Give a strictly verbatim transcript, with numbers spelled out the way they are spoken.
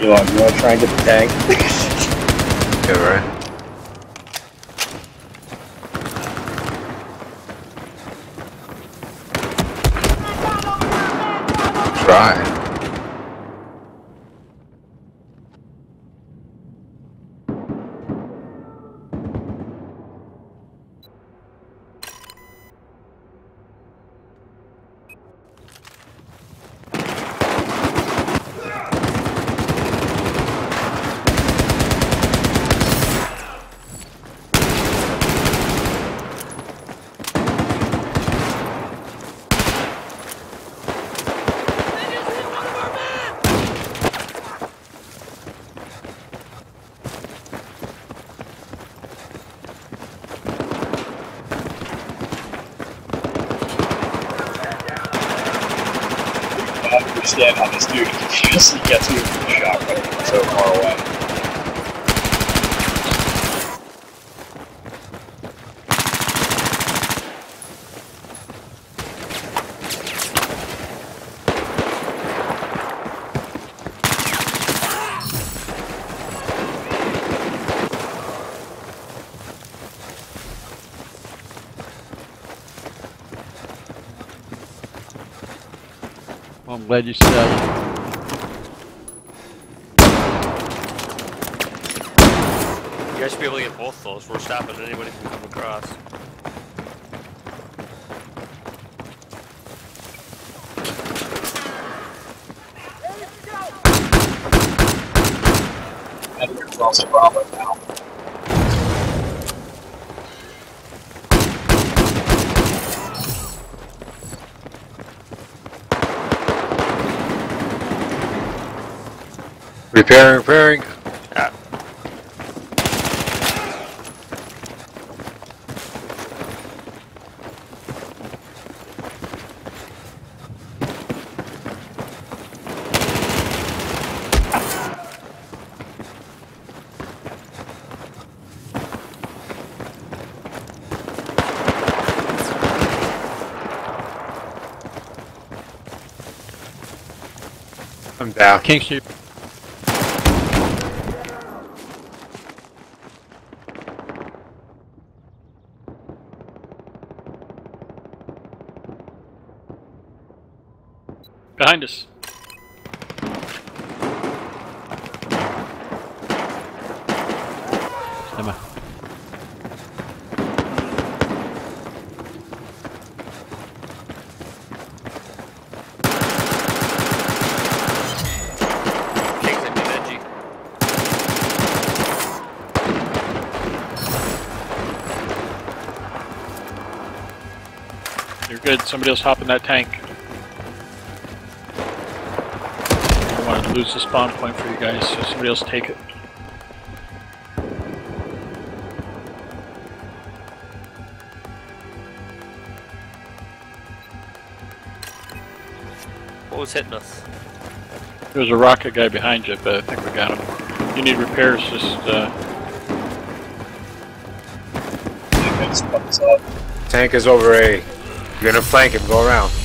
You want, you want to try and get the tank? Yeah, right. Try. I don't understand how this dude continuously gets me with the shotgun from so far away. Well, I'm glad you said that. You guys should be able to get both those. We're stopping anybody from coming across. I think it's also a problem now. Repairing, repairing. Yeah. I'm down. King Sheep. Behind us. Emma. King's in edgy. You're good. Somebody else hop in that tank. I don't want to lose the spawn point for you guys, so somebody else take it. What was hitting us? There's a rocket guy behind you, but I think we got him. You need repairs, just uh... Tank is up. Tank is over A. You're gonna flank him, go around.